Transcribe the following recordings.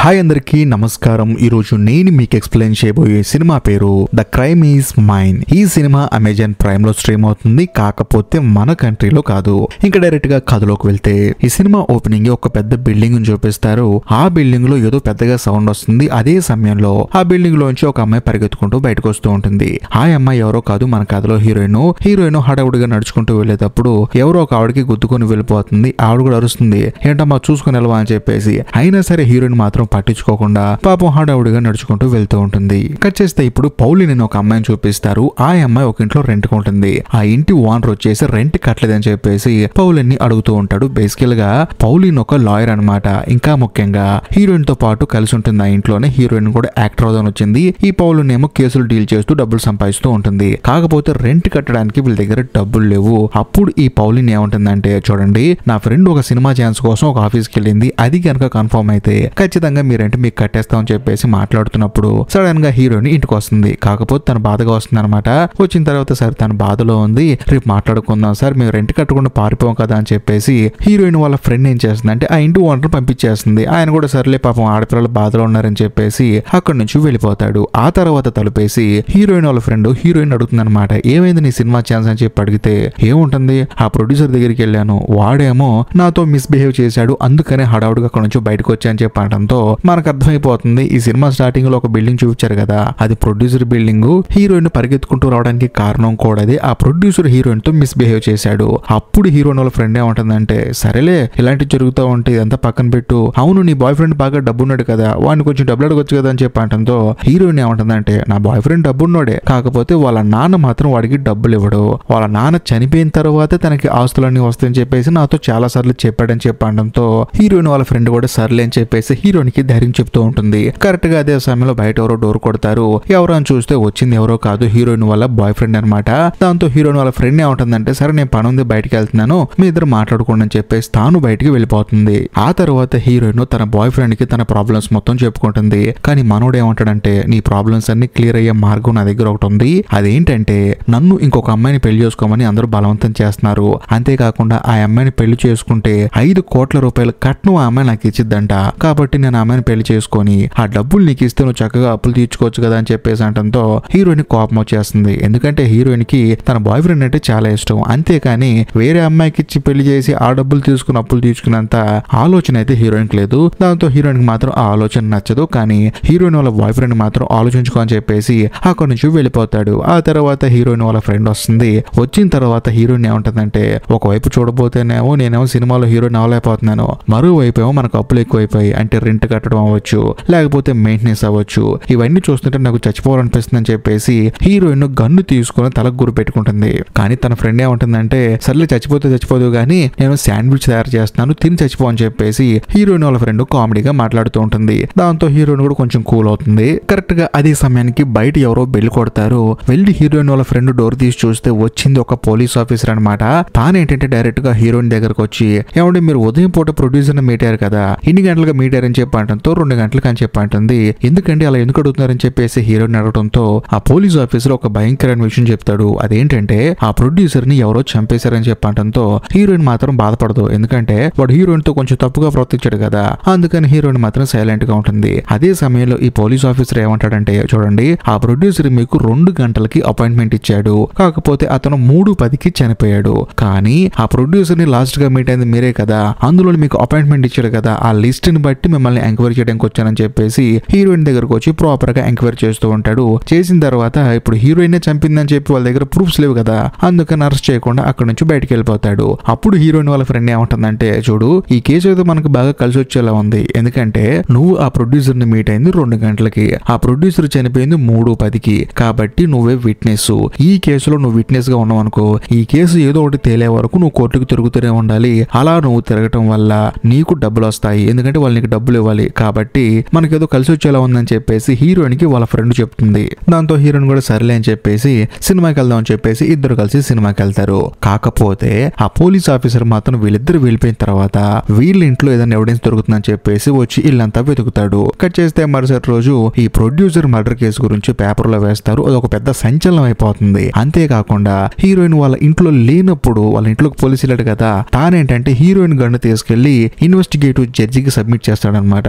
Hi అందరికీ నమస్కారం. ఈరోజు నేను మీకు ఎక్స్ప్లెయిన్ చేయబోయే సినిమా పేరు ద క్రైమ్ ఈజ్ మైన్. ఈ సినిమా అమెజాన్ ప్రైమ్ లో స్ట్రీమ్ అవుతుంది, కాకపోతే మన కంట్రీలో కాదు. ఇంకా డైరెక్ట్ గా కథలోకి వెళ్తే ఈ సినిమా ఓపెనింగ్ ఒక పెద్ద బిల్డింగ్ చూపిస్తారు. ఆ బిల్డింగ్ లో ఏదో పెద్దగా సౌండ్ వస్తుంది. అదే సమయంలో ఆ బిల్డింగ్ లోంచి ఒక అమ్మాయి పరిగెత్తుకుంటూ బయటకు వస్తూ ఉంటుంది. ఆ అమ్మాయి ఎవరో కాదు, మన కథలో హీరోయిన్ హడావుడిగా నడుచుకుంటూ వెళ్లేటప్పుడు ఎవరో ఒక ఆవిడకి గుద్దుకొని వెళ్ళిపోతుంది. ఆవిడ కూడా అరుస్తుంది, ఏంటమ్మా చూసుకుని వెళ్ళవా అని చెప్పేసి. అయినా సరే హీరోయిన్ మాత్రం పట్టించుకోకుండా పాపం హడావుడిగా నడుచుకుంటూ వెళ్తూ ఉంటుంది. కట్ చేస్తే ఇప్పుడు పౌలిన్ అని ఒక అమ్మాయిని చూపిస్తారు. ఆ అమ్మాయి ఒక ఇంట్లో రెంట్ ఉంటుంది. ఆ ఇంటి ఓనర్ వచ్చేసి రెంట్ కట్టలేదని చెప్పేసి పౌలిన్ ని అడుగుతూ ఉంటాడు. బేసికల్ గా పౌలిన్ ఒక లాయర్ అన్నమాట. ఇంకా ముఖ్యంగా హీరోయిన్ తో పాటు కలిసి ఉంటుంది ఆ ఇంట్లోనే. హీరోయిన్ కూడా యాక్టర్ అవుదాని వచ్చింది. ఈ పౌలిన్ ఏమో కేసులు డీల్ చేస్తూ డబ్బులు సంపాదిస్తూ ఉంటుంది. కాకపోతే రెంట్ కట్టడానికి వీళ్ళ దగ్గర డబ్బులు లేవు. అప్పుడు ఈ పౌలిన్ ఏమంటుందంటే, చూడండి నా ఫ్రెండ్ ఒక సినిమా ఛాన్స్ కోసం ఒక ఆఫీస్కి వెళ్ళింది, అది కనుక కన్ఫర్మ్ అయితే ఖచ్చితంగా మీరేంటి మీకు కట్టేస్తామని చెప్పేసి మాట్లాడుతున్నప్పుడు సడన్ గా హీరోయిన్ ఇంటికి వస్తుంది. కాకపోతే తన బాధగా వస్తుంది అనమాట. వచ్చిన తర్వాత సరే తన బాధలో ఉంది, రేపు మాట్లాడుకుందాం సార్, మేము రెంట్ కట్టకుండా పారిపోం కదా అని చెప్పేసి హీరోయిన్ వాళ్ళ ఫ్రెండ్ ఏం చేస్తుందంటే ఆ ఇంటి ఓనర్ పంపించేస్తుంది. ఆయన కూడా సర్లే పాపం ఆడపిల్లలు బాధలో ఉన్నారని చెప్పేసి అక్కడి నుంచి వెళ్ళిపోతాడు. ఆ తర్వాత తలుపేసి హీరోయిన్ వాళ్ళ ఫ్రెండ్ హీరోయిన్ అడుగుతుంది అనమాట, ఏమైంది నీ సినిమా ఛాన్స్ అని చెప్పి అడిగితే ఏముంటుంది, ఆ ప్రొడ్యూసర్ దగ్గరికి వెళ్ళాను, వాడేమో నాతో మిస్బిహేవ్ చేశాడు, అందుకనే హడావుడిగా అక్కడ నుంచి బయటకు వచ్చా అని చెప్పి అనడంతో మనకు అర్థమైపోతుంది ఈ సినిమా స్టార్టింగ్ లో ఒక బిల్డింగ్ చూపించారు కదా, అది ప్రొడ్యూసర్ బిల్డింగ్. హీరోయిన్ పరిగెత్తుకుంటూ రావడానికి కారణం కూడా అదే. ఆ ప్రొడ్యూసర్ హీరోయిన్ తో మిస్బిహేవ్ చేశాడు. అప్పుడు హీరోయిన్ వాళ్ళ ఫ్రెండ్ ఏమంటుందంటే, సరేలే ఇలాంటి జరుగుతూ ఉంటే ఇదంతా పక్కన పెట్టు, అవును నీ బాయ్ ఫ్రెండ్ బాగా డబ్బున్నాడు కదా, వాడిని కొంచెం డబ్బులు అడగొచ్చు కదా అని చెప్పి అంటంతో హీరోయిన్ ఏమంటుందంటే, నా బాయ్ ఫ్రెండ్ డబ్బున్నాడే, కాకపోతే వాళ్ళ నాన్న మాత్రం వాడికి డబ్బులు ఇవ్వడు, వాళ్ళ నాన్న చనిపోయిన తర్వాతే తనకి ఆస్తులన్నీ వస్తాయని చెప్పేసి నాతో చాలా సార్లు చెప్పాడని చెప్పి అనడంతో హీరోయిన్ వాళ్ళ ఫ్రెండ్ కూడా సర్లే అని చెప్పేసి హీరోయిన్ కి ధైర్యం చెప్తూ ఉంటుంది. కరెక్ట్ గా అదే సమయంలో బయట ఎవరో డోర్ కొడతారు. ఎవరో అని చూస్తే వచ్చింది ఎవరో కాదు, హీరోయిన్ వాళ్ళ బాయ్ ఫ్రెండ్ అనమాట. దాంతో హీరోయిన్ వాళ్ళ ఫ్రెండ్ ఏమంటుందంటే, సరే నేను పని ఉంది బయటికి వెళ్తున్నాను, మీ ఇద్దరు మాట్లాడుకోండి అని చెప్పేసి తాను బయటికి వెళ్ళిపోతుంది. ఆ తర్వాత హీరోయిన్ తన బాయ్ ఫ్రెండ్ కి తన ప్రాబ్లమ్స్ మొత్తం చెప్పుకుంటుంది. కానీ మనోడు ఏమంటాడంటే, నీ ప్రాబ్లమ్స్ అన్ని క్లియర్ అయ్యే మార్గం నా దగ్గర ఒకటి ఉంది, అదేంటంటే నన్ను ఇంకొక అమ్మాయిని పెళ్లి చేసుకోమని అందరూ బలవంతం చేస్తున్నారు, అంతేకాకుండా ఆ అమ్మాయిని పెళ్లి చేసుకుంటే 5 కోట్ల రూపాయలు కట్నం ఆ అమ్మాయి నాకు ఇచ్చిద్దంట, కాబట్టి నేను ఆ అమ్మాయిని పెళ్లి చేసుకొని ఆ డబ్బులు నీకు ఇస్తే నువ్వు చక్కగా అప్పులు తీర్చుకోవచ్చు కదా అని చెప్పేసి అంటంతో హీరోయిన్ కోపం వచ్చేస్తుంది. ఎందుకంటే హీరోయిన్ కి తన బాయ్ ఫ్రెండ్ అంటే చాలా ఇష్టం, అంతేకాని వేరే అమ్మాయికి ఇచ్చి పెళ్లి చేసి ఆ డబ్బులు తీసుకుని అప్పులు తీర్చుకున్నంత ఆలోచన అయితే హీరోయిన్ కి లేదు. దాంతో హీరోయిన్ కి మాత్రం ఆ ఆలోచన నచ్చదు. కానీ హీరోయిన్ వాళ్ళ బాయ్ ఫ్రెండ్ మాత్రం ఆలోచించుకో అని చెప్పేసి అక్కడి నుంచి వెళ్ళిపోతాడు. ఆ తర్వాత హీరోయిన్ వాళ్ళ ఫ్రెండ్ వస్తుంది. వచ్చిన తర్వాత హీరోయిన్ ఏమంటుందంటే, ఒకవైపు చూడబోతేనేమో నేనేమో సినిమాలో హీరోయిన్ అవ్వలేకపోతున్నాను, మరోవైపు ఏమో మనకు అప్పులు ఎక్కువైపోయి, అంటే రెంట్ కట్టడం అవ్వచ్చు, లేకపోతే మెయింటెనెన్స్ అవ్వచ్చు, ఇవన్నీ చూస్తుంటే నాకు చచ్చిపోవాలనిపిస్తుంది అని చెప్పేసి హీరోయిన్ గన్ను తీసుకుని తలకు గురి పెట్టుకుంటుంది. కానీ తన ఫ్రెండ్ ఏమంటుందంటే, సర్లే చచ్చిపోదు కానీ నేను శాండ్విచ్ తయారు చేస్తున్నాను, తిని చచ్చిపో అని చెప్పేసి హీరోయిన్ వాళ్ళ ఫ్రెండ్ కామెడీగా మాట్లాడుతూ ఉంటుంది. దాంతో హీరోయిన్ కూడా కొంచెం కూల్ అవుతుంది. కరెక్ట్ గా అదే సమయానికి బయట ఎవరో బెల్ కొడతారు. వెళ్ళి హీరోయిన్ వాళ్ళ ఫ్రెండ్ డోర్ తీసి చూస్తే వచ్చింది ఒక పోలీస్ ఆఫీసర్ అనమాట. తానేంటంటే డైరెక్ట్ గా హీరోయిన్ దగ్గరకు వచ్చి, ఏమంటే మీరు ఉదయం పూట ప్రొడ్యూసర్ ని మీట్ అయ్యారు కదా, ఇన్ని గంటలుగా మీట్ అయ్యారని చెప్పి అంటంతో 2 గంటలకు అని చెప్పి అంటుంది. ఎందుకంటే అలా ఎందుకు అడుగుతున్నారని చెప్పేసి హీరోయిన్ అడగడంతో ఆ పోలీస్ ఆఫీసర్ ఒక భయంకరమైన విషయం చెప్తాడు. అదేంటంటే ఆ ప్రొడ్యూసర్ ని ఎవరో చంపేశారని చెప్పి అంటంతో హీరోయిన్ మాత్రం బాధపడదు. ఎందుకంటే వాడు హీరోయిన్ తో కొంచెం తప్పుగా ప్రవర్తించాడు కదా, అందుకని హీరోయిన్ మాత్రం సైలెంట్ గా ఉంటుంది. అదే సమయంలో ఈ పోలీస్ ఆఫీసర్ ఏమంటాడంటే, చూడండి ఆ ప్రొడ్యూసర్ మీకు 2 గంటలకి అపాయింట్మెంట్ ఇచ్చాడు, కాకపోతే అతను 3:10కి చనిపోయాడు. కానీ ఆ ప్రొడ్యూసర్ ని లాస్ట్ గా మీట్ అయింది మీరే కదా, అందులో మీకు అపాయింట్మెంట్ ఇచ్చాడు కదా, ఆ లిస్ట్ ని బట్టి మిమ్మల్ని ఎంక్వైరీ చేయడానికి వచ్చానని చెప్పేసి హీరోయిన్ దగ్గరకు వచ్చి ప్రాపర్ గా ఎంక్వైరీ చేస్తూ ఉంటాడు. చేసిన తర్వాత ఇప్పుడు హీరోయిన్ చంపిందని చెప్పి వాళ్ళ దగ్గర ప్రూఫ్స్ లేవు కదా, అందుకని అరెస్ట్ చేయకుండా అక్కడ నుంచి బయటకు వెళ్ళిపోతాడు. అప్పుడు హీరోయిన్ వాళ్ళ ఫ్రెండ్ ఏమంటుందంటే, చూడు ఈ కేసు అయితే మనకు బాగా కలిసి వచ్చేలా ఉంది, ఎందుకంటే నువ్వు ఆ ప్రొడ్యూసర్ ని మీట్ అయింది 2 గంటలకి, ఆ ప్రొడ్యూసర్ చనిపోయింది 3:10కి, కాబట్టి నువ్వే విట్నెస్. ఈ కేసులో నువ్వు విట్నెస్ గా ఉన్నావు అనుకో, ఈ కేసు ఏదో ఒకటి తేలే వరకు నువ్వు కోర్టుకు తిరుగుతూనే ఉండాలి. అలా నువ్వు తిరగటం వల్ల నీకు డబ్బులు వస్తాయి, ఎందుకంటే వాళ్ళు నీకు డబ్బులు ఇవ్వాలి, కాబట్టి మనకేదో కలిసి వచ్చేలా ఉందని చెప్పేసి హీరోయిన్ కి వాళ్ళ ఫ్రెండ్ చెప్తుంది. దాంతో హీరోయిన్ కూడా సర్లే అని చెప్పేసి సినిమాకి వెళ్దాం అని చెప్పేసి ఇద్దరు కలిసి సినిమాకి వెళ్తారు. కాకపోతే ఆ పోలీస్ ఆఫీసర్ మాత్రం వీళ్ళిద్దరు వెళ్ళిపోయిన తర్వాత వీళ్ళ ఇంట్లో ఏదైనా ఎవిడెన్స్ దొరుకుతుందని చెప్పేసి వచ్చి ఇల్లంతా వెతుకుతాడు. కట్ చేస్తే మరుసటి రోజు ఈ ప్రొడ్యూసర్ మర్డర్ కేసు గురించి పేపర్లో వేస్తారు. అది ఒక పెద్ద సంచలనం అయిపోతుంది. అంతేకాకుండా హీరోయిన్ వాళ్ళ ఇంట్లో లేనప్పుడు వాళ్ళ ఇంట్లోకి పోలీసు వెళ్ళాడు కదా, తానేంటంటే హీరోయిన్ గన్ను తీసుకెళ్లి ఇన్వెస్టిగేటివ్ జడ్జికి సబ్మిట్ చేస్తాడనమాట.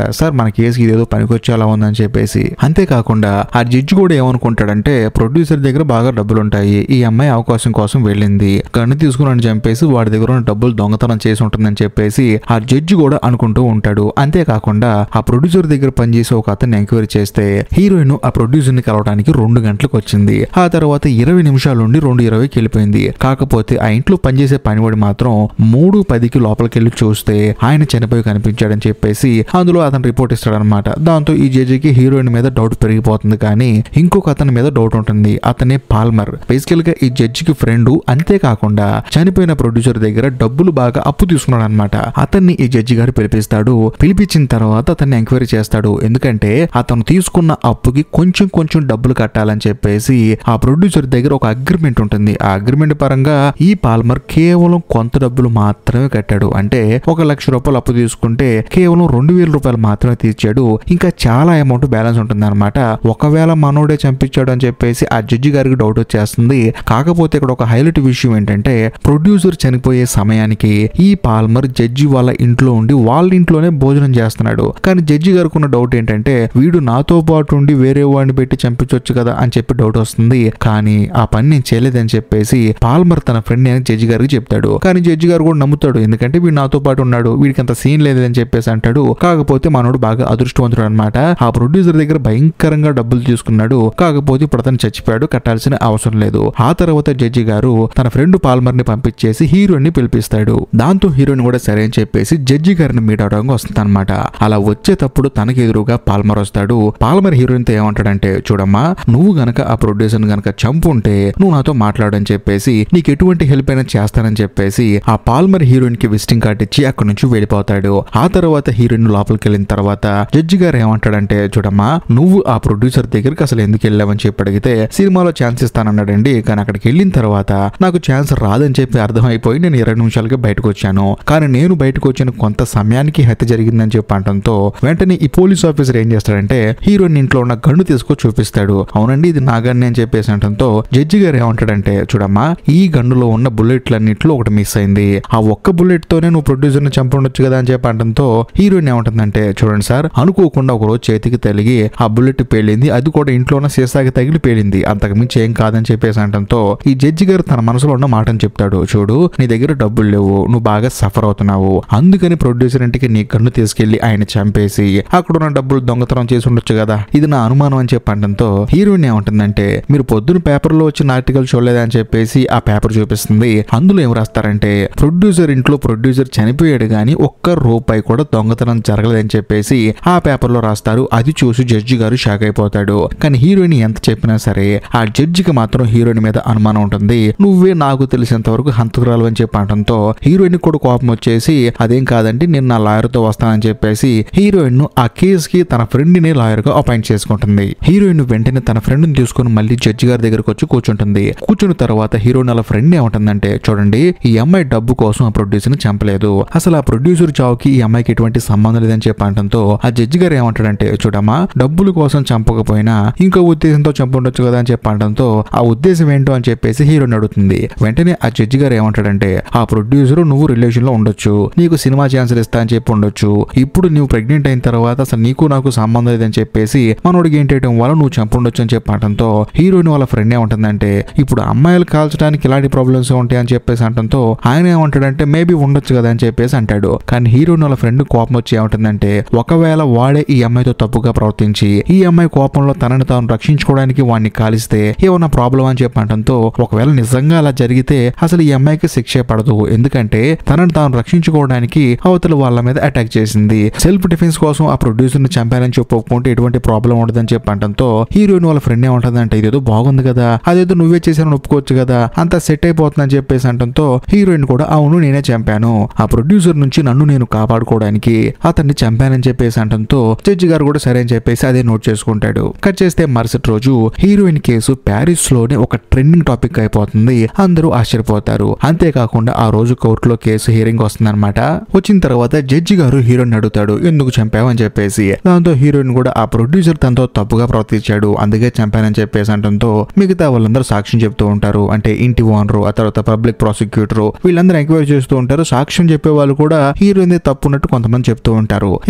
సార్ మన కేసుకి ఇదేదో పనికొచ్చేలా ఉందని చెప్పేసి. అంతేకాకుండా ఆ జడ్జి కూడా ఏమనుకుంటాడంటే ప్రొడ్యూసర్ దగ్గర బాగా డబ్బులు ఉంటాయి, ఈ అమ్మాయి అవకాశం కోసం వెళ్ళింది, గన్ను తీసుకుని చంపేసి వాడి దగ్గర ఉన్న డబ్బులు దొంగతనం చేసి ఉంటుందని చెప్పేసి ఆ జడ్జి కూడా అనుకుంటూ ఉంటాడు. అంతేకాకుండా ఆ ప్రొడ్యూసర్ దగ్గర పనిచేసే ఒక అతన్ని ఎంక్వైరీ చేస్తే హీరోయిన్ ఆ ప్రొడ్యూసర్ ని కలవడానికి 2 గంటలకు వచ్చింది. ఆ తర్వాత 20 నిమిషాల నుండి 2:20కి వెళ్ళిపోయింది. కాకపోతే ఆ ఇంట్లో పనిచేసే పనివాడి మాత్రం 3:10కి లోపలికి వెళ్ళి చూస్తే ఆయన చనిపోయి కనిపించాడని చెప్పేసి అందులో అతను రిపోర్ట్ ఇస్తాడనమాట. దాంతో ఈ జడ్జికి హీరోయిన్ మీద డౌట్ పెరిగిపోతుంది. కానీ ఇంకొక అతని మీద డౌట్ ఉంటుంది, అతనే పాల్మర్. బేసికల్ గా ఈ జడ్జికి ఫ్రెండ్, అంతేకాకుండా చనిపోయిన ప్రొడ్యూసర్ దగ్గర డబ్బులు బాగా అప్పు తీసుకున్నాడు అనమాట. అతన్ని ఈ జడ్జి గారు పిలిపిస్తాడు. పిలిపించిన తర్వాత అతన్ని ఎంక్వైరీ చేస్తాడు. ఎందుకంటే అతను తీసుకున్న అప్పుకి కొంచెం డబ్బులు కట్టాలని చెప్పేసి ఆ ప్రొడ్యూసర్ దగ్గర ఒక అగ్రిమెంట్ ఉంటుంది. ఆ అగ్రిమెంట్ పరంగా ఈ పాల్మర్ కేవలం కొంత డబ్బులు మాత్రమే కట్టాడు. అంటే 1 లక్ష రూపాయలు అప్పు తీసుకుంటే కేవలం 2,000 రూపాయలు మాత్రమే తీర్చాడు. ఇంకా చాలా అమౌంట్ బ్యాలెన్స్ ఉంటుంది అనమాట. ఒకవేళ మనోడే చంపించాడు అని చెప్పేసి ఆ జడ్జి గారికి డౌట్ వచ్చేస్తుంది. కాకపోతే ఇక్కడ ఒక హైలైట్ విషయం ఏంటంటే ప్రొడ్యూసర్ చనిపోయే సమయానికి ఈ పాల్మర్ జడ్జి వాళ్ళ ఇంట్లో ఉండి వాళ్ళ ఇంట్లోనే భోజనం చేస్తున్నాడు. కానీ జడ్జి గారికి ఉన్న డౌట్ ఏంటంటే వీడు నాతో పాటు ఉండి వేరే వాడిని పెట్టి చంపించవచ్చు కదా అని చెప్పి డౌట్ వస్తుంది. కానీ ఆ పని నేను చేయలేదని చెప్పేసి పాల్మర్ తన ఫ్రెండ్ అని జడ్జి గారికి చెప్తాడు. కానీ జడ్జి గారు కూడా నమ్ముతాడు, ఎందుకంటే వీడు నాతో పాటు ఉన్నాడు, వీడికి అంత సీన్ లేదని చెప్పేసి అంటాడు. కాకపోతే మనోడు బాగా అదృష్టవంతుడు అనమాట. ఆ ప్రొడ్యూసర్ దగ్గర భయంకరంగా డబ్బులు తీసుకున్నాడు. కాకపోతే ఇప్పుడు అతను చచ్చిపోయాడు, కట్టాల్సిన అవసరం లేదు. ఆ తర్వాత జడ్జి గారు తన ఫ్రెండ్ పాల్మర్ ని పంపించేసి హీరోయిన్ ని పిలిపిస్తాడు. దాంతో హీరోయిన్ కూడా సరే అని చెప్పేసి జడ్జి గారిని మీట్ అవడానికి వస్తుంది అనమాట. అలా వచ్చేటప్పుడు తనకి ఎదురుగా పాల్మర్ వస్తాడు. పాల్మర్ హీరోయిన్ తో ఏమంటాడంటే, చూడమ్మా, నువ్వు గనక ఆ ప్రొడ్యూసర్ గనక చంపుంటే నువ్వు నాతో మాట్లాడని చెప్పేసి నీకు ఎటువంటి హెల్ప్ అయినా చేస్తానని చెప్పేసి ఆ పాల్మర్ హీరోయిన్ కి విజిటింగ్ కార్డ్ ఇచ్చి అక్కడి నుంచి వెళ్ళిపోతాడు. ఆ తర్వాత హీరోయిన్ లోపలికి వెళ్ళిన తర్వాత జడ్జి గారు ఏమంటాడంటే, చూడమ్మా, నువ్వు ఆ ప్రొడ్యూసర్ దగ్గరికి అసలు ఎందుకు వెళ్ళావని చెప్పి అడిగితే సినిమాలో ఛాన్స్ ఇస్తానన్నాడండి. కానీ అక్కడికి వెళ్ళిన తర్వాత నాకు ఛాన్స్ రాదని చెప్పి అర్థమైపోయి నేను 20 నిమిషాలకి బయటకు వచ్చాను. కానీ నేను బయటకు వచ్చిన కొంత సమయానికి హత్య జరిగిందని చెప్పి అనడంతో వెంటనే ఈ పోలీస్ ఆఫీసర్ ఏం చేస్తాడంటే హీరోయిన్ ఇంట్లో ఉన్న గన్ను తీసుకొని చూపిస్తాడు. అవునండి, ఇది నా గన్ను అని చెప్పేసి అనడంతో జడ్జి గారు ఏమంటాడంటే, చూడమ్మా, ఈ గన్నులో ఉన్న బుల్లెట్లన్నింటిలో ఒకటి మిస్ అయింది. ఆ ఒక్క బుల్లెట్ తోనే నువ్వు ప్రొడ్యూసర్ ని చంపొచ్చు కదా అని చెప్పి అనడంతో హీరోయిన్ ఏమంటుందంటే, చూడండి సార్, అనుకోకుండా ఒక రోజు చేతికి తగిలి ఆ బుల్లెట్ పేలింది, అది కూడా ఇంట్లో ఉన్న సీసాకి తగిలి పేలింది, అంతకుమించి ఏం కాదని చెప్పేసి అనడంతో ఈ జడ్జి గారు తన మనసులో ఉన్న మాటని చెప్తాడు. చూడు, నీ దగ్గర డబ్బులు లేవు, నువ్వు బాగా సఫర్ అవుతున్నావు, అందుకని ప్రొడ్యూసర్ ఇంటికి నీ గన్ను తీసుకెళ్లి ఆయన చంపేసి అక్కడ ఉన్న డబ్బులు దొంగతనం చేసి ఉండొచ్చు కదా, ఇది నా అనుమానం అని చెప్పి అనడంతో హీరోయిన్ ఏమంటుందంటే, మీరు పొద్దున పేపర్లో వచ్చిన ఆర్టికల్ చూడలేదని చెప్పేసి ఆ పేపర్ చూపిస్తుంది. అందులో ఏం రాస్తారంటే ప్రొడ్యూసర్ ఇంట్లో ప్రొడ్యూసర్ చనిపోయాడు గానీ ₹1 కూడా దొంగతనం జరగలేదని చెప్పేసి ఆ పేపర్ లో రాస్తారు. అది చూసి జడ్జి గారు షాక్ అయిపోతాడు. కానీ హీరోయిన్ ఎంత చెప్పినా సరే ఆ జడ్జికి మాత్రం హీరోయిన్ మీద అనుమానం ఉంటుంది. నువ్వే నాకు తెలిసినంత వరకు హంతకురాలు అని చెప్పి అనడంతో హీరోయిన్ కూడా కోపం వచ్చేసి, అదేం కాదండి, నేను నా లాయర్ తో వస్తానని చెప్పేసి హీరోయిన్ ఆ కేసు కి తన ఫ్రెండ్ ని లాయర్ గా అపాయింట్ చేసుకుంటుంది. హీరోయిన్ వెంటనే తన ఫ్రెండ్ ని తీసుకుని మళ్ళీ జడ్జి గారి దగ్గరకు వచ్చి కూర్చుంటుంది. కూర్చున్న తర్వాత హీరోయిన్ వాళ్ళ ఫ్రెండ్ ఏమంటుందంటే, చూడండి, ఈ అమ్మాయి డబ్బు కోసం ఆ ప్రొడ్యూసర్ ని చంపలేదు, అసలు ఆ ప్రొడ్యూసర్ చావుకి ఈ అమ్మాయికి ఎటువంటి సంబంధం లేదని చెప్పి అనడంతో ఆ జడ్జి గారు ఏమంటాడంటే, చూడమ్మా, డబ్బుల కోసం చంపకపోయినా ఇంకో ఉద్దేశంతో చంపుండొచ్చు కదా అని చెప్పి అనడంతో ఆ ఉద్దేశం ఏంటో అని చెప్పేసి హీరోయిన్ అడుగుతుంది. వెంటనే ఆ జడ్జి గారు ఏమంటాడంటే, ఆ ప్రొడ్యూసర్ నువ్వు రిలేషన్ లో ఉండొచ్చు, నీకు సినిమా ఛాన్సులు ఇస్తా అని చెప్పి ఉండొచ్చు, ఇప్పుడు నువ్వు ప్రెగ్నెంట్ అయిన తర్వాత అసలు నీకు నాకు సంబంధం లేదని చెప్పేసి మనోడికి ఏంటేయడం వల్ల నువ్వు చంపుండొచ్చు అని చెప్పి అనడంతో హీరోయిన్ వాళ్ళ ఫ్రెండ్ ఏమంటుందంటే, ఇప్పుడు అమ్మాయిలు కాల్చడానికి ఇలాంటి ప్రాబ్లమ్స్ ఉంటాయి అని చెప్పేసి అనడంతో ఆయన ఏమంటాడంటే, మేబీ ఉండొచ్చు కదా అని చెప్పేసి అంటాడు. కానీ హీరోయిన్ వాళ్ళ ఫ్రెండ్ కోపం వచ్చి ఏమంటుందంటే, ఒకవేళ వాడే ఈ అమ్మాయితో తప్పుగా ప్రవర్తించి ఈ అమ్మాయి కోపంలో తనని తాను రక్షించుకోవడానికి వాడిని కాలిస్తే ఏమన్నా ప్రాబ్లం అని చెప్పి అనడంతో ఒకవేళ నిజంగా అలా జరిగితే అసలు ఈ అమ్మాయికి శిక్షే పడదు, ఎందుకంటే తనని తాను రక్షించుకోవడానికి అవతల వాళ్ళ మీద అటాక్ చేసింది, సెల్ఫ్ డిఫెన్స్ కోసం ఆ ప్రొడ్యూసర్ ని చంపాలని చెప్పుకుంటే ఎటువంటి ప్రాబ్లం ఉండదని చెప్పి అనడంతో హీరోయిన్ వాళ్ళ ఫ్రెండ్ ఏమంటుందంటే, ఇదేదో బాగుంది కదా, అదేదో నువ్వే చేశానని ఒప్పుకోవచ్చు కదా, అంతా సెట్ అయిపోతుందని చెప్పేసి అనడంతో హీరోయిన్ కూడా, అవును నేనే చంపాను, ఆ ప్రొడ్యూసర్ నుంచి నన్ను నేను కాపాడుకోవడానికి అతన్ని చంపానని చెప్పేసి అనడంతో జడ్జి గారు కూడా సరే అని చెప్పేసి అదే నోట్ చేసుకుంటాడు. కట్ చేస్తే మరుసటి రోజు హీరోయిన్ కేసు ప్యారిస్ లోనే ఒక ట్రెండింగ్ టాపిక్ అయిపోతుంది. అందరూ ఆశ్చర్యపోతారు. అంతేకాకుండా ఆ రోజు కోర్టులో కేసు హియరింగ్ వస్తుందన్నమాట. వచ్చిన తర్వాత జడ్జి గారు హీరోయిన్ అడుగుతాడు, ఎందుకు చంపావని చెప్పేసి. దాంతో హీరోయిన్ కూడా ఆ ప్రొడ్యూసర్ తనతో తప్పుగా ప్రవర్తించాడు, అందుకే చంపానని చెప్పేసి అనడంతో మిగతా వాళ్ళందరూ సాక్ష్యం చెప్తూ ఉంటారు. అంటే ఇంటి ఓనరు, ఆ తర్వాత పబ్లిక్ ప్రాసిక్యూటర్, వీళ్ళందరూ ఎంక్వైరీ చేస్తూ ఉంటారు. సాక్ష్యం చెప్పే వాళ్ళు కూడా హీరోయిన్ తప్పున్నట్టు కొంతమంది చెప్తూ ఉంటారు.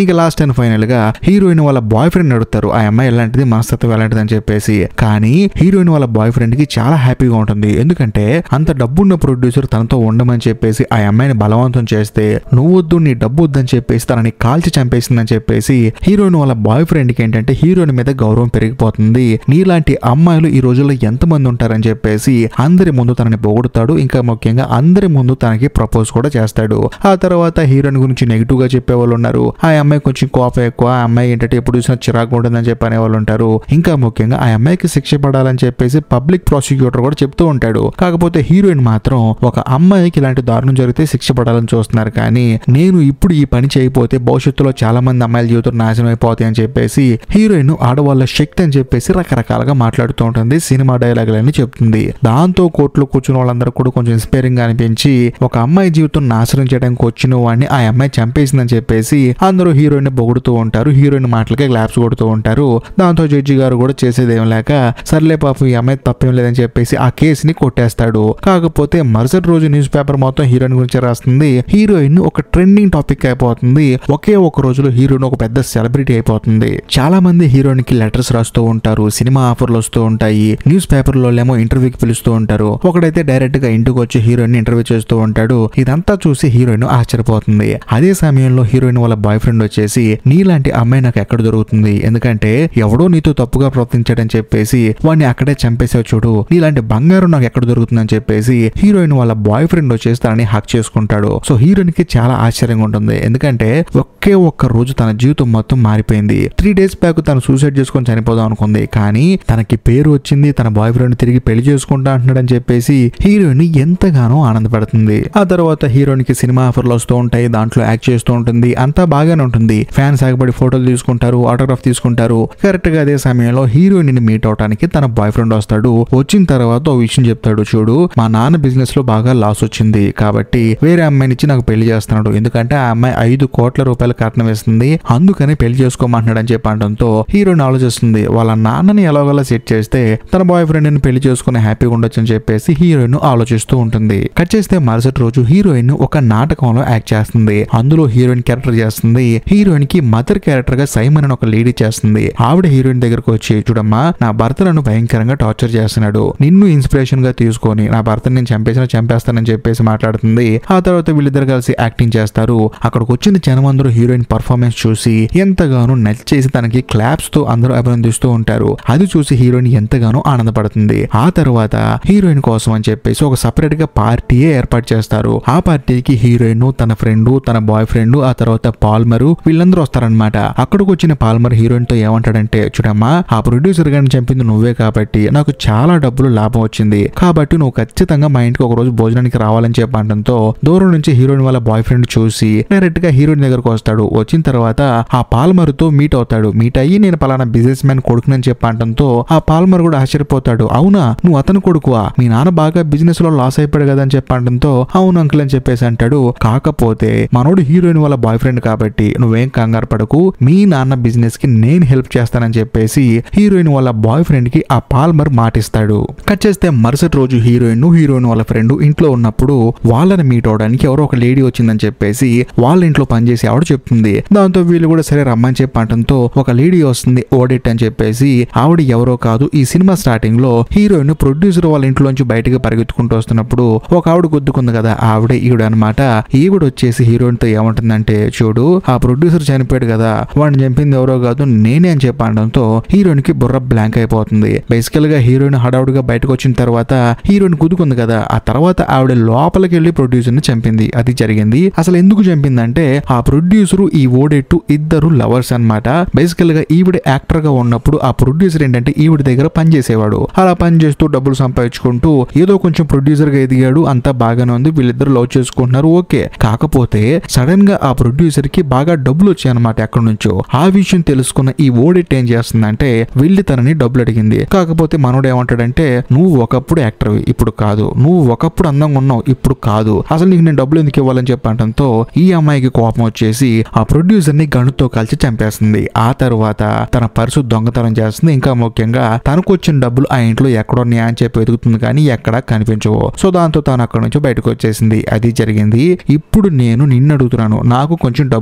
ఇక లాస్ట్ అండ్ ఫైనల్ గా హీరోయిన్ వాళ్ళ బాయ్ ఫ్రెండ్ అడుగుతారు ఆ అమ్మాయి ఎలాంటిది, మనస్తత్వం ఎలాంటిది అని చెప్పేసి. కానీ హీరోయిన్ వాళ్ళ బాయ్ ఫ్రెండ్ కి చాలా హ్యాపీగా ఉంటుంది. ఎందుకంటే అంత డబ్బున్న ప్రొడ్యూసర్ తనతో ఉండమని చెప్పేసి ఆ అమ్మాయిని బలవంతం చేస్తే నువ్వు వద్దు, నీ డబ్బు వద్దని చెప్పేసి తనని కాల్చి చంపేసిందని చెప్పేసి హీరోయిన్ వాళ్ళ బాయ్ ఫ్రెండ్ కి ఏంటంటే హీరోయిన్ మీద గౌరవం పెరిగిపోతుంది. నీలాంటి అమ్మాయిలు ఈ రోజుల్లో ఎంతమంది ఉంటారని చెప్పేసి అందరి ముందు తనని పొగుడుతాడు. ఇంకా ముఖ్యంగా అందరి ముందు తనకి ప్రపోజ్ కూడా చేస్తాడు. ఆ తర్వాత హీరోయిన్ గురించి నెగిటివ్ గా చెప్పే వాళ్ళు ఉన్నారు. ఆ అమ్మాయి కొంచెం కోపం ఎక్కువ, ఆ అమ్మాయి ఏంటంటే ఎప్పుడు చూసినా చిరాకు ఉంటుందని చెప్పి అనే వాళ్ళు ఉంటారు. ఇంకా ముఖ్యంగా ఆ అమ్మాయికి శిక్ష పడాలని చెప్పేసి పబ్లిక్ ప్రాసిక్యూటర్ కూడా చెప్తూ ఉంటాడు. కాకపోతే హీరోయిన్ మాత్రం ఒక అమ్మాయికి ఇలాంటి దారుణం జరిగితే శిక్ష పడాలని చూస్తున్నారు, కానీ నేను ఇప్పుడు ఈ పని చేయకపోతే భవిష్యత్తులో చాలా మంది అమ్మాయిల జీవితం నాశనం అయిపోతాయి అని చెప్పేసి హీరోయిన్ ఆడవాళ్ళ శక్తి అని చెప్పేసి రకరకాలుగా మాట్లాడుతూ ఉంటుంది. సినిమా డైలాగులన్నీ చెప్తుంది. దాంతో కోర్టులో కూర్చున్న వాళ్ళందరూ కూడా కొంచెం ఇన్స్పైరింగ్ గా అనిపించి ఒక అమ్మాయి జీవితం నాశనం చేయడానికి వచ్చిన వాడిని ఆ అమ్మాయి చంపేసిందని చెప్పేసి అందరూ హీరోయిన్ పొగుడుతూ ఉంటారు. హీరోయిన్ మాటలకే గ్లాప్స్ కొడుతూ ఉంటారు. దాంతో జడ్జి గారు కూడా చేసేదేం లేక సర్లే పాపం ఈ అమ్మాయి తప్పేం లేదని చెప్పేసి ఆ కేసుని కొట్టేస్తాడు. కాకపోతే మరుసటి రోజు న్యూస్ పేపర్ మొత్తం హీరోయిన్ గురించి రాస్తుంది. హీరోయిన్ ఒక ట్రెండింగ్ టాపిక్ అయిపోతుంది. ఒకే ఒక రోజులో హీరోయిన్ ఒక పెద్ద సెలబ్రిటీ అయిపోతుంది. చాలా మంది హీరోయిన్ కి లెటర్స్ రాస్తూ ఉంటారు, సినిమా ఆఫర్లు వస్తూ ఉంటాయి, న్యూస్ పేపర్లో ఏమో ఇంటర్వ్యూకి పిలుస్తూ ఉంటారు. ఒకడైతే డైరెక్ట్ గా ఇంటికి వచ్చి హీరోయిన్ ఇంటర్వ్యూ చేస్తూ ఉంటాడు. ఇదంతా చూసి హీరోయిన్ ఆశ్చర్యపోతుంది. అదే సమయంలో హీరోయిన్ వాళ్ళ బాయ్ ఫ్రెండ్ వచ్చేసి నీలాంటి అమ్మాయి నాకు ఎక్కడ దొరుకుతుంది, ఎందుకంటే ఎవడో నీతో తప్పుగా ప్రవర్తించాడని చెప్పేసి వాడిని అక్కడే చంపేసావు చూడు, నీలాంటి బంగారం నాకు ఎక్కడ దొరుకుతుందని చెప్పేసి హీరోయిన్ వాళ్ళ బాయ్ ఫ్రెండ్ వచ్చేసి తనని హక్ చేసుకుంటాడు. సో హీరోయిన్ కి చాలా ఆశ్చర్యంగా ఉంటుంది. ఎందుకంటే ఒకే ఒక్క రోజు తన జీవితం మొత్తం మారిపోయింది. 3 days బ్యాక్ తను సూసైడ్ చేసుకొని చనిపోదాం అనుకుంది, కానీ తనకి పేరు వచ్చింది, తన బాయ్ ఫ్రెండ్ తిరిగి పెళ్లి చేసుకుంటా అంటున్నాడని చెప్పేసి హీరోయిన్ ఎంతగానో ఆనందపడుతుంది. ఆ తర్వాత హీరోయిన్ కి సినిమా ఆఫర్లు వస్తూ ఉంటాయి, దాంట్లో యాక్ట్ చేస్తూ ఉంటుంది, అంతా బాగానే ఉంటుంది. ఫ్యాన్స్ ఆగబడి ఫోటోలు తీసుకుంటారు, ఆటోగ్రాఫ్ తీసుకుంటారు. కరెక్ట్ గా అదే సమయంలో హీరోయిన్ ని మీట్ అవడానికి తన బాయ్ ఫ్రెండ్ వస్తాడు. వచ్చిన తర్వాత ఓ విషయం చెప్తాడు, చూడు మా నాన్న బిజినెస్ లో బాగా లాస్ వచ్చింది కాబట్టి వేరే అమ్మాయినిచ్చి నాకు పెళ్లి చేస్తున్నాడు, ఎందుకంటే ఆ అమ్మాయి 5 కోట్ల రూపాయలు కట్నం వేస్తుంది, అందుకని పెళ్లి చేసుకోమంటున్నాడు అని చెప్పడంతో హీరోయిన్ ఆలోచిస్తుంది వాళ్ళ నాన్నని ఎలాగోలా సెట్ చేస్తే తన బాయ్ ఫ్రెండ్ ని పెళ్లి చేసుకుని హ్యాపీగా ఉండొచ్చు అని చెప్పేసి హీరోయిన్ ఆలోచిస్తూ ఉంటుంది. కట్ చేస్తే మరుసటి రోజు హీరోయిన్ ఒక నాటకంలో యాక్ట్ చేస్తుంది. అందులో హీరోయిన్ క్యారెక్టర్ చేస్తుంది. హీరోయిన్ కి మదర్ క్యారెక్టర్ గా సైమన్ అని ఒక లేడీ చేస్తుంది. ఆవిడ హీరోయిన్ దగ్గరకు వచ్చి చూడమ్మా నా భర్త నన్ను భయంకరంగా టార్చర్ చేస్తున్నాడు, నిన్ను ఇన్స్పిరేషన్ గా తీసుకొని నా భర్తని నేను చంపేస్తానని చెప్పేసి మాట్లాడుతుంది. ఆ తర్వాత వీళ్ళిద్దరు కలిసి యాక్టింగ్ చేస్తారు. అక్కడికి వచ్చిన జనం అందరూ హీరోయిన్ పర్ఫార్మెన్స్ చూసి ఎంతగానో నచ్చేసి తనకి క్లాప్స్ తో అందరూ అభినందిస్తూ ఉంటారు. అది చూసి హీరోయిన్ ఎంతగానో ఆనందపడుతుంది. ఆ తర్వాత హీరోయిన్ కోసం అని చెప్పేసి ఒక సపరేట్ గా పార్టీయే ఏర్పాటు చేస్తారు. ఆ పార్టీకి హీరోయిన్, తన ఫ్రెండ్, తన బాయ్ ఫ్రెండ్, ఆ తర్వాత పాల్మర్ వీళ్ళందరూ వస్తారనమాట. అక్కడికి వచ్చిన పాల్మర్ హీరోయిన్ తో ఏమంటాడంటే చూడమ్మా ఆ ప్రొడ్యూసర్ గారిని చంపింది నువ్వే కాబట్టి నాకు చాలా డబ్బులు లాభం వచ్చింది, కాబట్టి నువ్వు ఖచ్చితంగా మా ఇంటికి ఒక రోజు భోజనానికి రావాలని చెప్పడంతో దూరం నుంచి హీరోయిన్ వాళ్ళ బాయ్ ఫ్రెండ్ చూసి డైరెక్ట్ గా హీరోయిన్ దగ్గరకు వస్తాడు. వచ్చిన తర్వాత ఆ పాల్మర్ తో మీట్ అవుతాడు. మీట్ అయ్యి నేను పలానా బిజినెస్ మ్యాన్ కొడుకునని చెప్పడంతో ఆ పాల్మర్ కూడా ఆశ్చర్యపోతాడు. అవునా నువ్వు అతను కొడుకువా, మీ నాన్న బాగా బిజినెస్ లో లాస్ అయిపోయాడు కదా అని చెప్పడంతో అవును అంకుల్ అని చెప్పేసి అంటాడు. కాకపోతే మనోడు హీరోయిన్ వాళ్ళ బాయ్ ఫ్రెండ్ కాబట్టి నువ్వేం కంగారు పడకు, మీ నాన్న బిజినెస్ కి నేను హెల్ప్ చేస్తానని చెప్పేసి హీరోయిన్ వాళ్ళ బాయ్ ఫ్రెండ్ కి ఆ పాల్మర్ మాటిస్తాడు. కట్ చేస్తే మరుసటి రోజు హీరోయిన్ వాళ్ళ ఫ్రెండ్ ఇంట్లో ఉన్నప్పుడు వాళ్ళని మీట్ అవడానికి ఎవరో ఒక లేడీ వచ్చిందని చెప్పేసి వాళ్ళ ఇంట్లో పనిచేసి ఆవిడ చెప్తుంది. దాంతో వీళ్ళు కూడా సరే రమ్మని చెప్పడంతో ఒక లేడీ వస్తుంది ఓడిట్ అని చెప్పేసి. ఆవిడ ఎవరో కాదు, ఈ సినిమా స్టార్టింగ్ లో హీరోయిన్ ప్రొడ్యూసర్ వాళ్ళ ఇంట్లోంచి బయటకు పరిగెత్తుకుంటూ వస్తున్నప్పుడు ఒక ఆవిడ గుద్దుకుంది కదా, ఆవిడే ఈవిడ అనమాట. ఈవిడ వచ్చేసి హీరోయిన్ తో ఏమంటుందంటే చూడు ఆ ప్రొడ్యూసర్ చనిపోయాడు కదా, వాడిని చంపింది ఎవరో కాదు నేనే అని చెప్పడంతో హీరోయిన్ కి బుర్ర బ్లాంక్ అయిపోతుంది. బేసికల్ గా హీరోయిన్ హడావుడిగా బయటకు వచ్చిన తర్వాత హీరోయిన్ గుద్దుకుంది కదా, ఆ తర్వాత ఆవిడ లోపలికి వెళ్లి ప్రొడ్యూసర్ ని చంపింది. అది జరిగింది. అసలు ఎందుకు చంపిందంటే ఆ ప్రొడ్యూసర్ ఈ ఓడెట్టు ఇద్దరు లవర్స్ అన్నమాట. బేసికల్ గా ఈవిడ యాక్టర్ గా ఉన్నప్పుడు ఆ ప్రొడ్యూసర్ ఏంటంటే ఈవిడ దగ్గర పనిచేసేవాడు. అలా పనిచేస్తూ డబ్బులు సంపాదించుకుంటూ ఏదో కొంచెం ప్రొడ్యూసర్ గా ఎదిగాడు, అంతా బాగానే ఉంది, వీళ్ళిద్దరు లవ్ చేసుకుంటున్నారు ఓకే. కాకపోతే సడన్ గా ఆ ప్రొడ్యూసర్ కి బాగా డబ్బులు వచ్చాయన్నమాట ఎక్కడి నుంచో. ఆ విషయం తెలుసుకున్న ఈ ఓడెట్ ఏం చేస్తుందంటే వెళ్ళి తనని డబ్బులు అడిగింది. కాకపోతే మనోడు ఏమంటాడంటే నువ్వు ఒకప్పుడు యాక్టర్ ఇప్పుడు కాదు, నువ్వు ఒకప్పుడు అందంగా ఉన్నావు ఇప్పుడు కాదు, అసలు నీకు నేను డబ్బులు ఎందుకు ఇవ్వాలని చెప్పడంతో ఈ అమ్మాయికి కోపం వచ్చేసి ఆ ప్రొడ్యూసర్ ని గన్నుతో కలిసి చంపేస్తుంది. ఆ తర్వాత తన పర్సు దొంగతనం చేస్తుంది. ఇంకా ముఖ్యంగా తనకు వచ్చిన డబ్బులు ఆ ఇంట్లో ఎక్కడో అని చెప్పి వెతుకుతుంది కానీ ఎక్కడా కనిపించవు. సో దాంతో తాను అక్కడ నుంచి బయటకు వచ్చేసింది. అది జరిగింది. ఇప్పుడు నేను నిన్ను అడుగుతున్నాను, నాకు కొంచెం డబ్బులు అవసరం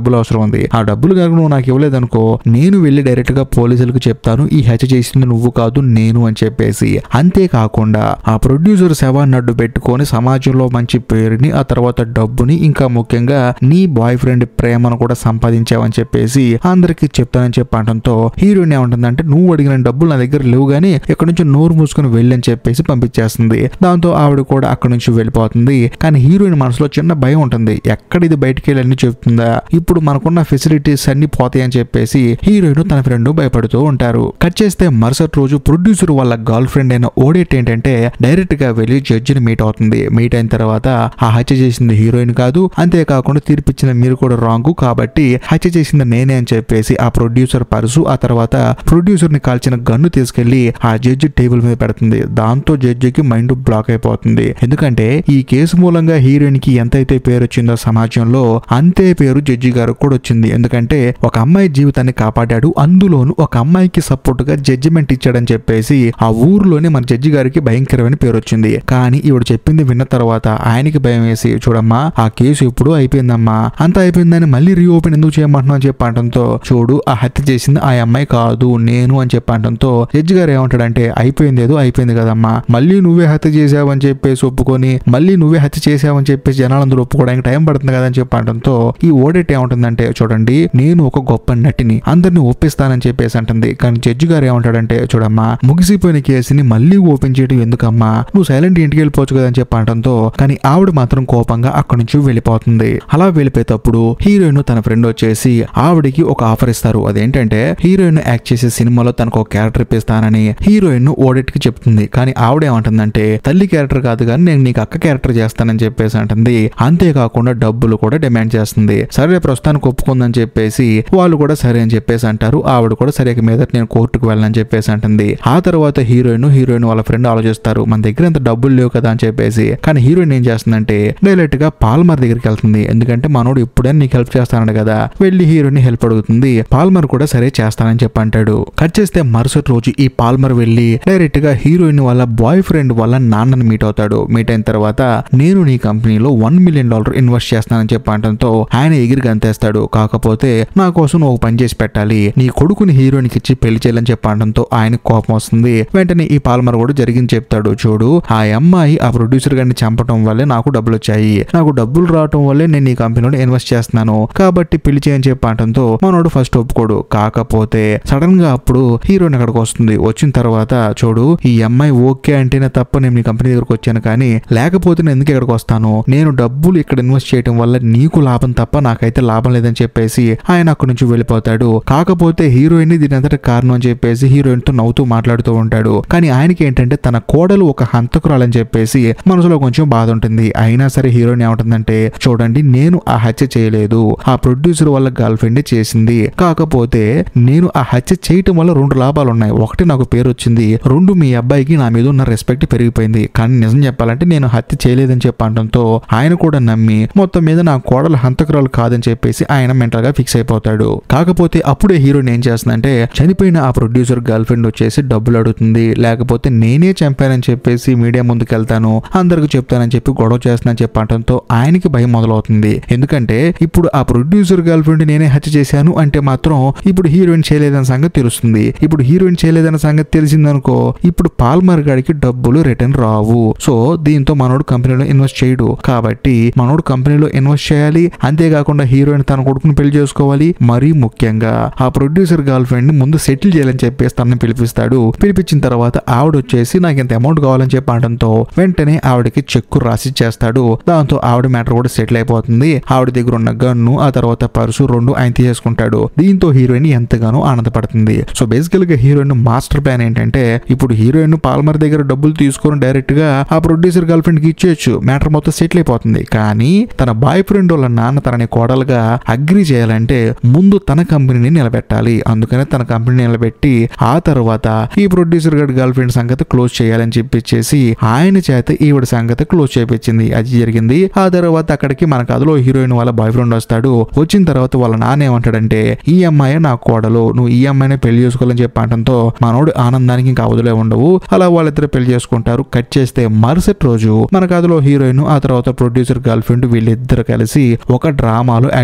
ఉంది. ఆ డబ్బులు కనుక నువ్వు నాకు ఇవ్వలేదనుకో నేను వెళ్ళి డైరెక్ట్ గా పోలీసులకు చెప్తాను, ఈ హత్య చేసింది నువ్వు కాదు నేను అని చెప్పేసి. అంతేకాకుండా ఆ ప్రొడ్యూసర్ శవాన్ని అడ్డు పెట్టుకొని సమాజంలో మంచి పేరుని, ఆ తర్వాత డబ్బుని, ఇంకా ముఖ్యంగా నీ బాయ్ ఫ్రెండ్ ప్రేమను కూడా సంపాదించావని చెప్పేసి అందరికి చెప్తానని చెప్పడంతో హీరోయిన్ ఏమంటుందంటే నువ్వు అడిగిన డబ్బులు నా దగ్గర లేవు గానీ ఇక్కడ నుంచి నోరు మూసుకొని వెళ్ళని చెప్పేసి పంపించేస్తుంది. దాంతో ఆవిడ కూడా అక్కడ నుంచి వెళ్ళిపోతుంది. కానీ హీరోయిన్ మనసులో చిన్న భయం ఉంటుంది, ఎక్కడ ఇది బయటికి వెళ్ళని చెప్తుందా, ఇప్పుడు మనకున్న ఫెసిలిటీస్ అన్ని పోతాయని చెప్పేసి హీరోయిన్ తన ఫ్రెండ్ భయపడుతూ ఉంటారు. కట్ చేస్తే మరుసటి రోజు ప్రొడ్యూసర్ వాళ్ళ గర్ల్ ఫ్రెండ్ అయిన ఓడెట్ ఏంటంటే డైరెక్ట్ గా వెళ్ళి జడ్జిని మీట్ అవుతుంది. మీట్ అయిన తర్వాత ఆ హత్య చేసింది హీరోయిన్ కాదు, అంతేకాకుండా తీర్పిచ్చిన మీరు కూడా రాంగ్, కాబట్టి హత్య చేసింది నేనే అని చెప్పేసి ఆ ప్రొడ్యూసర్ పర్సు, ఆ తర్వాత ప్రొడ్యూసర్ ని కాల్చిన గన్ను తీసుకెళ్లి ఆ జడ్జి టేబుల్ మీద పెడుతుంది. దాంతో జడ్జికి మైండ్ బ్లాక్ అయిపోతుంది. ఎందుకంటే ఈ కేసు మూలంగా హీరోయిన్ కి ఎంతైతే పేరు వచ్చిందో సమాజంలో అంతే పేరు జడ్జి గారికి కూడా వచ్చింది. ఎందుకంటే ఒక అమ్మాయి జీవితాన్ని కాపాడాడు, అందులోను ఒక అమ్మాయికి సపోర్ట్ గా జడ్జిమెంట్ ఇచ్చాడని చెప్పేసి ఆ ఊర్లోనే మన జడ్జి గారికి భయంకరమైన పేరు వచ్చింది. కానీ ఈవిడ చెప్పింది విన్న తర్వాత ఆయనకి భయం వేసి చూడమ్మా ఆ కేసు ఎప్పుడు అయిపోయిందమ్మా, అంత అయిపోయిందని మళ్ళీ రీఓపెన్ ఎందుకు చేయమంటున్నావు అని చెప్పడంతో చూడు ఆ హత్య చేసింది ఆ అమ్మాయి కాదు నేను అని చెప్పడంతో జడ్జి గారు ఏమంటాడంటే అయిపోయింది ఏదో అయిపోయింది కదమ్మా, మళ్ళీ నువ్వే హత్య చేసావని చెప్పేసి ఒప్పుకొని మళ్ళీ నువ్వే హత్య చేసావని చెప్పేసి జనాలందరూ ఒప్పుకోవడానికి టైం పడుతుంది కదా అని చెప్పడంతో ఈ ఓడెట్ ఏమంటుందంటే చూడండి నేను ఒక గొప్ప నటిని, అందరిని ఒప్పిస్తానని చెప్పేసి అంటుంది. కానీ జడ్జి గారు ఏమంటాడంటే చూడమ్మా ముగిసిపోయిన కేసుని మళ్ళీ ఓపెన్ చేయడం ఎందుకమ్మా, నువ్వు సైలెంట్ ఇంటికి వెళ్ళిపోవచ్చు కదా అని చెప్పడంతో కానీ ఆవిడ మాత్రం కోపంగా అక్కడి నుంచి వెళ్ళిపోతుంది. అలా వెళ్ళిపోయేటప్పుడు హీరోయిన్ తన ఫ్రెండ్ వచ్చేసి ఆవిడకి ఒక ఆఫర్ ఇస్తారు. అదేంటంటే హీరోయిన్ యాక్ట్ చేసే సినిమాలో తనకు ఒక క్యారెక్టర్ ఇప్పిస్తానని హీరోయిన్ ఓడెట్ కి చెప్తుంది. కానీ ఆవిడ ఏమంటుందంటే తల్లి క్యారెక్టర్ కాదు కానీ నేను నీకు అక్క క్యారెక్టర్ చేస్తానని చెప్పేసి అంటుంది. అంతేకాకుండా డబ్బులు కూడా డిమాండ్ చేస్తుంది. సరే ప్రస్తుతానికి ఒప్పుకుందని చెప్పేసి వాళ్ళు కూడా సరే అని చెప్పేసి అంటారు. ఆవిడ కూడా సరే మీద నేను కోర్టుకు వెళ్ళని చెప్పేసి అంటుంది. ఆ తర్వాత హీరోయిన్ వాళ్ళ ఫ్రెండ్ ఆలోచిస్తారు మన దగ్గర ఎంత డబ్బులు లేవు కదా అని చెప్పేసి. కానీ హీరోయిన్ ఏం చేస్తుందంటే డైరెక్ట్ గా పాల్మర్ దగ్గరికి వెళ్తుంది. ఎందుకంటే మనోడు ఇప్పుడే నీకు హెల్ప్ చేస్తానడు కదా, వెళ్ళి హీరోయిన్ హెల్ప్ అడుగుతుంది. పాల్మర్ కూడా సరే చేస్తానని చెప్పి అంటాడు. కట్ చేస్తే మరుసటి రోజు ఈ పాల్మర్ వెళ్ళి డైరెక్ట్ గా హీరోయిన్ వాళ్ళ బాయ్ ఫ్రెండ్ వాళ్ళ నాన్నని మీట్ అవుతాడు. మీట్ అయిన తర్వాత నేను నీ కంపెనీలో $1 million ఇన్వెస్ట్ చేస్తానని చెప్పి అంటంతో ఆయన ఎగిరి గంతేస్తాడు. కాకపోతే నా కోసం నువ్వు పని చేసి పెట్టాలి, నీ కొడుకుని హీరోయిన్ కి ఇచ్చి పెళ్లి చేయాలని చెప్పడంతో ఆయన కోపం వస్తుంది. వెంటనే ఈ పాల్మర్ కూడా జరిగింది చెప్తాడు. చూడు ఆ అమ్మాయి ఆ ప్రొడ్యూసర్ గారిని చంపడం వల్లే నాకు డబ్బులు వచ్చాయి, నాకు డబ్బులు రావటం వల్లే నేను ఈ కంపెనీలో ఇన్వెస్ట్ చేస్తున్నాను, కాబట్టి పెళ్లి చేయని చెప్పడంతో మనోడు ఫస్ట్ ఒప్పుకోడు. కాకపోతే సడన్ గా అప్పుడు హీరోయిన్ అక్కడికి వస్తుంది. వచ్చిన తర్వాత చూడు ఈ అమ్మాయి ఓకే అంటేనే తప్ప నేను నీ కంపెనీ దగ్గరకు వచ్చాను, కానీ లేకపోతే నేను ఎందుకు ఇక్కడికి వస్తాను, నేను డబ్బులు ఇక్కడ ఇన్వెస్ట్ చేయడం వల్ల నీకు లాభం తప్ప నాకైతే లాభం లేదని చెప్పేసి ఆయన అక్కడి నుంచి వెళ్ళిపోతాడు. కాకపోతే హీరోయిన్ దీని అంతటి కారణం అని చెప్పేసి హీరోయిన్ తో నవ్వుతూ మాట్లాడుతూ ఉంటాడు. కానీ ఆయనకి ఏంటంటే తన కోడలు ఒక హంతకురాలని చెప్పేసి మనసులో కొంచెం బాధ ఉంటుంది. అయినా సరే హీరోయిన్ ఏమంటుందంటే చూడండి నేను ఆ హత్య చేయలేదు, ఆ ప్రొడ్యూసర్ వాళ్ళ గర్ల్ ఫ్రెండ్ చేసింది, కాకపోతే నేను ఆ హత్య చేయటం వల్ల 2 లాభాలు ఉన్నాయి. ఒకటి నాకు పేరు వచ్చింది, 2 మీ అబ్బాయికి నా మీద ఉన్న రెస్పెక్ట్ పెరిగిపోయింది. కానీ నిజం చెప్పాలంటే నేను హత్య చేయలేదని చెప్పడంతో ఆయన కూడా నమ్మి మొత్తం మీద నా కోడలు హంతకురాలు కాదని చెప్పేసి ఆయన మెంటల్ గా ఫిక్స్ అయిపోతాడు. కాకపోతే అప్పుడే హీరోయిన్ ఏం చేస్తుందంటే చనిపోయిన ఆ ప్రొడ్యూసర్ గర్ల్ ఫ్రెండ్ వచ్చేసి డబ్బులు అడుగుతుంది, లేకపోతే నేనే చంపానని చెప్పేసి మీడియా ముందుకు వెళ్తాను అందరికి చెప్తానని చెప్పి గొడవ చేస్తానని చెప్పడంతో ఆయనకి భయం మొదలవుతుంది. ఎందుకంటే ఇప్పుడు ఆ ప్రొడ్యూసర్ గర్ల్ ఫ్రెండ్ నేనే హత్య చేశాను అంటే మాత్రం ఇప్పుడు హీరోయిన్ చేయలేదన్న సంగతి తెలుస్తుంది. ఇప్పుడు హీరోయిన్ చేయలేదన్న సంగతి తెలిసిందనుకో ఇప్పుడు పాల్మర్ గాడికి డబ్బులు రిటర్న్ రావు. సో దీంతో మనోడు కంపెనీలో ఇన్వెస్ట్ చేయడు. కాబట్టి మనోడు కంపెనీలో ఇన్వెస్ట్ చేయాలి, అంతేకాకుండా హీరోయిన్ తన కొడుకుని పెళ్లి చేసుకోవాలి. మరీ ముఖ్యంగా ఆ ప్రొడ్యూసర్ గర్ల్ ఫ్రెండ్ ని ముందు సెటిల్ చేయాలని చెప్పేసి తనని పిలిపిస్తాడు. పిలిపించిన తర్వాత ఆవిడ వచ్చేసి నాకు ఇంత అమౌంట్ కావాలని చెప్పడంతో వెంటనే ఆవిడకి చెక్కు రాసి చేస్తాడు. దాంతో ఆవిడ మ్యాటర్ కూడా సెటిల్ అయిపోతుంది. ఆవిడ దగ్గర ఉన్న గన్ను ఆ తర్వాత పర్సు 2 ఆయన తీసేసుకుంటాడు. దీంతో హీరోయిన్ ఎంతగానో ఆనందపడుతుంది. సో బేసికల్ గా హీరోయిన్ మాస్టర్ ప్లాన్ ఏంటంటే ఇప్పుడు హీరోయిన్ పాల్మర్ దగ్గర డబ్బులు తీసుకొని డైరెక్ట్ గా ఆ ప్రొడ్యూసర్ గర్ల్ ఫ్రెండ్ కి ఇచ్చేయచ్చు, మ్యాటర్ మొత్తం సెటిల్ అయిపోతుంది. కానీ తన బాయ్ ఫ్రెండ్ వాళ్ళ నాన్న తనని కోడలుగా అగ్రి చేయాలంటే ముందు తన కంపెనీని నిలబెట్టాలి. అందుకనే తన కంపెనీ నిలబెట్టి ఆ తర్వాత ఈ ప్రొడ్యూసర్ గర్ల్ ఫ్రెండ్ సంగతి క్లోజ్ చేయాలని చెప్పిచ్చేసి ఆయన చేత ఈవిడ సంగతి క్లోజ్ చేయించింది. అది జరిగింది. ఆ తర్వాత అక్కడికి మన కథలో హీరోయిన్ వాళ్ళ బాయ్ ఫ్రెండ్ వస్తాడు. వచ్చిన తర్వాత వాళ్ళ నాన్న ఏమంటాడంటే ఈ అమ్మాయి నా కోడలు, నువ్వు ఈ అమ్మాయిని పెళ్లి చేసుకోవాలని చెప్పడంతో మనోడు ఆనందానికి ఇంకా అవధులే ఉండవు. అలా వాళ్ళిద్దరు పెళ్లి చేసుకుంటారు. కట్ చేస్తే మరుసటి రోజు మన కథలో హీరోయిన్ ఆ తర్వాత ప్రొడ్యూసర్ గర్ల్ ఫ్రెండ్ వీళ్ళిద్దరు కలిసి ఒక డ్రామాలో యాక్ట్ చేస్తారు.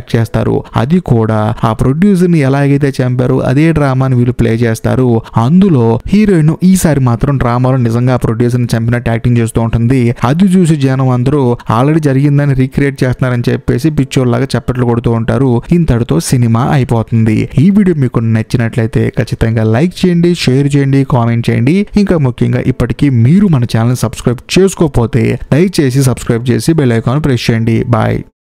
చేస్తారు. అది కూడా ఆ ప్రొడ్యూసర్ ని ఎలాగైతే చంపారో అదే డ్రామాని వీళ్ళు ప్లే చేస్తారు. అందులో హీరోయిన్ ఈసారి మాత్రం డ్రామాలో నిజంగా ప్రొడ్యూసర్ ని చంపినట్టు యాక్టింగ్ చేస్తూ ఉంటుంది. అది చూసి జనం అందరూ ఆల్రెడీ జరిగిందని రీక్రియేట్ చేస్తున్నారని చెప్పేసి పిచ్చోళ్ళలాగా చప్పట్లు కొడుతూ ఉంటారు. ఇంతటితో సినిమా అయిపోతుంది. ఈ వీడియో మీకు నచ్చినట్లయితే ఖచ్చితంగా లైక్ చేయండి, షేర్ చేయండి, కామెంట్ చేయండి. ఇంకా ముఖ్యంగా ఇప్పటికీ మీరు మన ఛానల్ సబ్స్క్రైబ్ చేసుకోకపోతే దయచేసి సబ్స్క్రైబ్ చేసి బెల్ ఐకాన్ ప్రెస్ చేయండి. బాయ్.